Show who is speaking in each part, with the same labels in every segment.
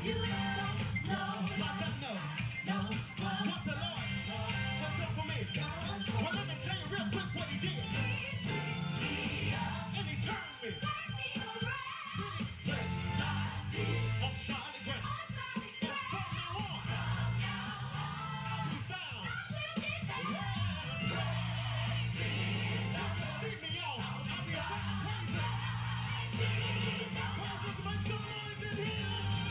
Speaker 1: You don't know.
Speaker 2: Like that know. What the Lord has done for me. Well, let me tell you real quick what he did. And he turned me. Yes, on solid ground. And from now on, I'll be found. When you see me, y'all, I'll be found praising. Praises, make some noise in here.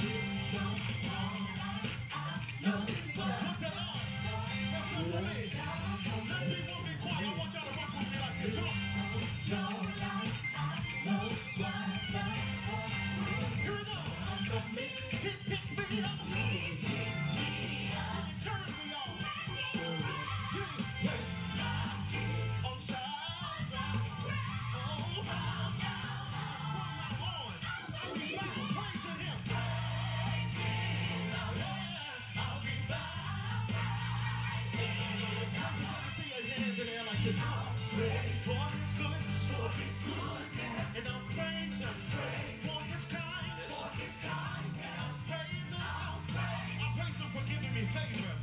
Speaker 2: What the Lord has done for me. Let's be one big choir. I want y'all to rock with me like this. Come on. Here we go. He picked me up. And he turned me on. You place on side. Oh, from now on, I'll be found praising him. Yeah, I'll be found. Let me see your hands in the air like this. Come on. For his goodness. And I'll praise him for his kindness. I'll praise him. I'll praise him for giving me favor.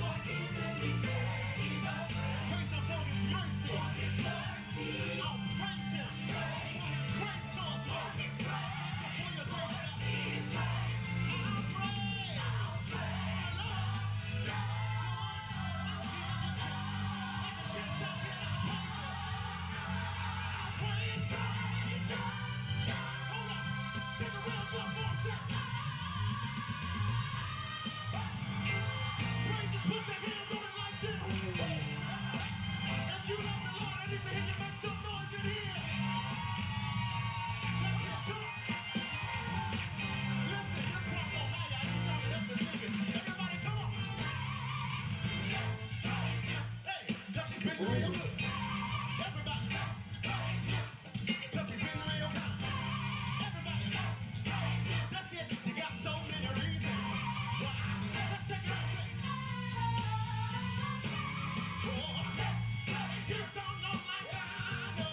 Speaker 2: Praise him for his mercy. I'll praise him for his grace towards me. Thank you for your grace. I'll praise the Lord. Like a chest out here, I'll praise him. Hold up. Stick around for a second. Praise him. Put your hands on it like this. If you love the Lord, I need to hear you make some noise in here. Let's hear it. Come on. Listen, this part don't hire. I need y'all to help me sing it. Everybody, come on. Hey, because he's been real good. Everybody. Because he's been real kind. Everybody. That's it. You got so many reasons. Why? Let's take it out. Oh, you don't know like I know.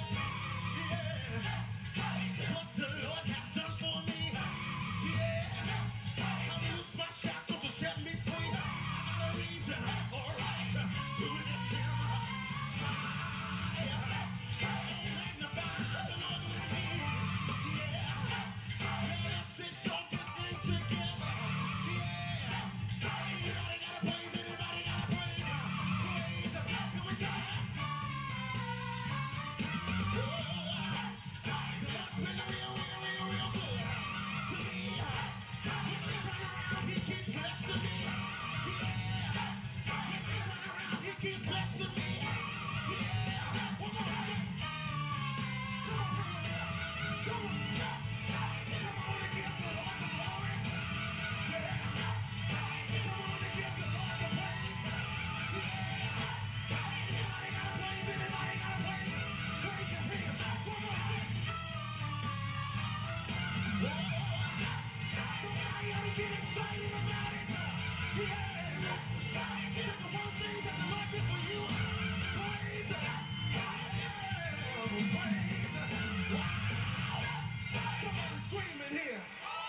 Speaker 2: Yeah. What the Lord has done for me. Yeah. I've loosed my shackles to set me free. I got a reason, all right, to lift him high. Magnify the Lord with me. Yeah. Let us exalt his name together. Yeah. Anybody got a praise? Anybody got a praise? Praise. Can we tell that? The Lord's been real good to me. When I turn around, he keeps blessing me. Yeah. When I turn around, he keeps blessing me. Yeah. One more step. Come on, come on. Come on and give the Lord the glory. Yeah. Come on and give the Lord the praise. Yeah. Anybody got a praise? Anybody got a praise? Praise your hands. One more step. Somebody ought to get excited about it. Yeah. It's the one thing that the Lord did for you. Praise. Yeah. Praise. Wow. Somebody screaming here.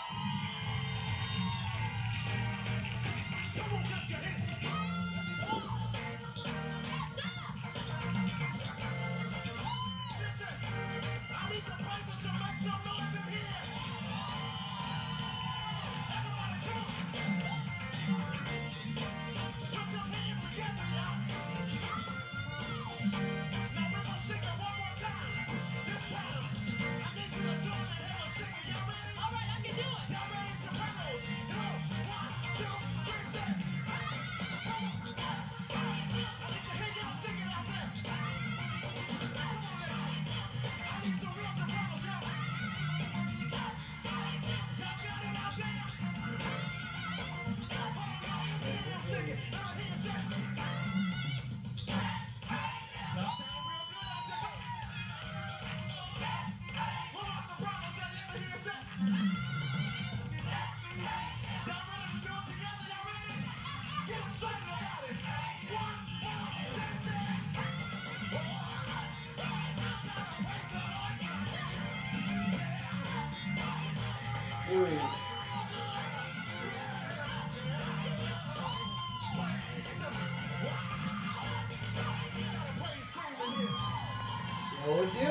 Speaker 2: Come on, clap your hands. Listen, I need the praises to make some noise in here. Everybody come on. Put your hands together, y'all. Now we're gonna sing it one more time. This time, I need you to join the hell of singing. Y'all ready?
Speaker 1: All right, I can do it.
Speaker 2: Y'all ready? Sopranos. Go. 1, 2, 3, set. I need to hear y'all sing it out there. Come on, I need some real sopranos, y'all. Y'all got it out there? Hold on, y'all. Let me hear them sing it. Let me hear you say. Y'all sound real good out there. What about sopranos? Let me hear you say. Y'all ready to do it together? Y'all ready? Get excited about it. 1, 2, 3, set.
Speaker 3: Ui. Oh, dude.